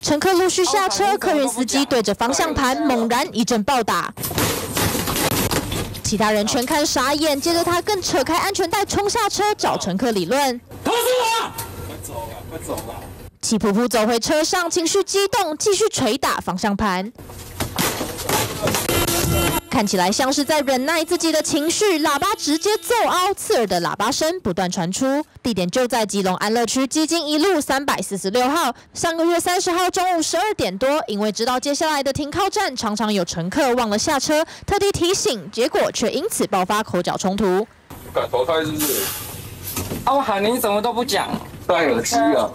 乘客陆续下车，客运司机对着方向盘猛然一阵暴打。 其他人全看傻眼，接着他更扯开安全带冲下车找乘客理论。 投诉我！快走了，快走了！ 气噗噗走回车上，情绪激动，继续捶打方向盘。看起来像是在忍耐自己的情绪，喇叭直接奏凹，刺耳的喇叭声不断传出。地点就在基隆安乐区基金一路346号。上个月30号中午12点多，因为知道接下来的停靠站常常有乘客忘了下车，特地提醒，结果却因此爆发口角冲突。 敢投胎是不是？ 啊，我喊你怎么都不讲？ 戴耳机啊！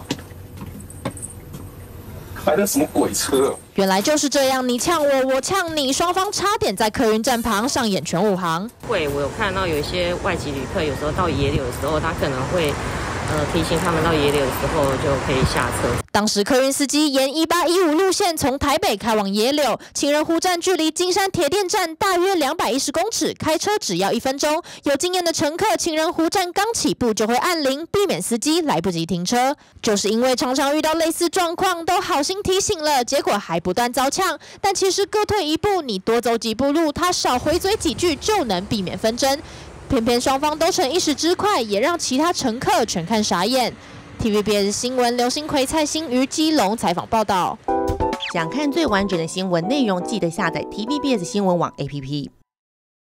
开的什么鬼车？ 原来就是这样，你呛我，我呛你，双方差点在客运站旁上演全武行。 我有看到有一些外籍旅客，有时候到野柳的时候，他可能会提醒他们到野柳的时候就可以下车。 当时客运司机沿1815路线从台北开往野柳，情人湖站距离金山铁电站大约210公尺，开车只要1分钟。有经验的乘客，情人湖站刚起步就会按铃，避免司机来不及停车。就是因为常常遇到类似状况，都好心提醒了，结果还不断遭呛。但其实各退一步，你多走几步路，他少回嘴几句就能避免纷争。偏偏双方都逞一时之快，也让其他乘客全看傻眼。TVBS 新闻刘新奎、蔡欣瑜基隆采访报道。 想看最完整的新闻内容，记得下载 TVBS 新闻网 APP。